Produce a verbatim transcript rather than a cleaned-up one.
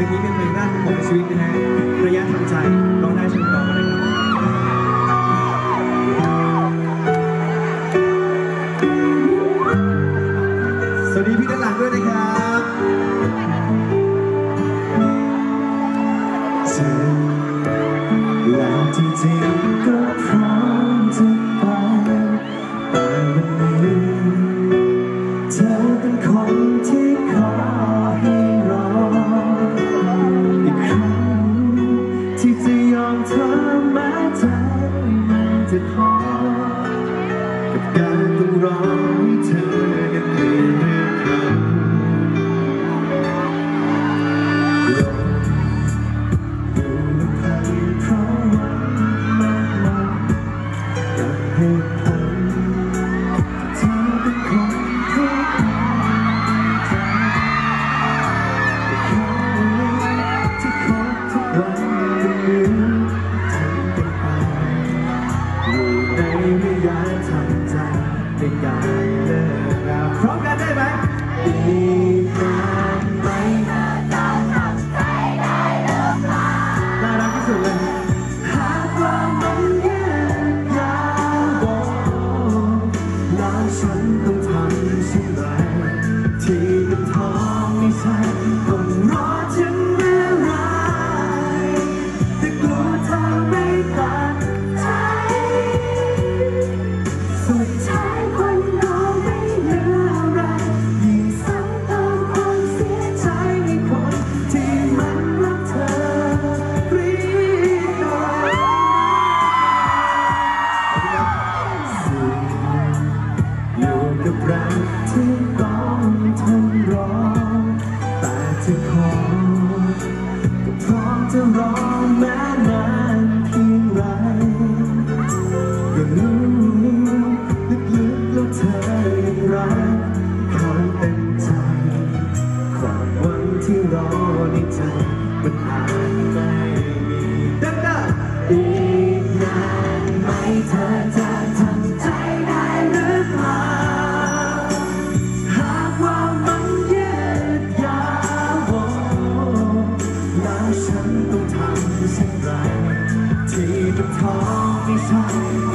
ลงนี้เป็นเพลงแรกของชีวิตนะฮะระยะทางใจร้องได้ช่วยร้องกันเลยครับสวัสดีพี่ด้านหลังด้วยนะครับเจอแล้วจริงๆก็พร้อมจะไปแต่วันนี้เธอเป็นคนที่ขอให้รออีกครั้งที่จะยอมเธอแม้ใจมันจะขอกับการต้องรอให้เธอนั้นเปลี่ยนเรื่องคำอยู่ลำพังเพราะวันมากมายกับเหตุผลเธอเป็นคนที่เป็นการเลิกราพร้อมกันได้ไหมอีกนานไหมเธอจะทำใจได้หรือเปล่าน่ารักที่สุดเลยหากว่ามันยืดยาวแล้วฉันต้องทำเช่นไรที่มันท้องไม่ใช่ต้องรอถึงเมื่อไรแต่กลัวเธอไม่ตัดใจสุดท้ายรักที่ต้องทนรอแต่จะขอก็พร้อมจะรอแม้นานเพียงไรก็รู้ลึกๆแล้วเธอยังรักเขาเต็มใจความหวังที่รอในใจมันอาจไม่มีดังนั้นอีกนานไหมเธอจะทำใจได้หรือเปล่าฉันต้องทำเช่นไรที่มันท้องไม่ใช่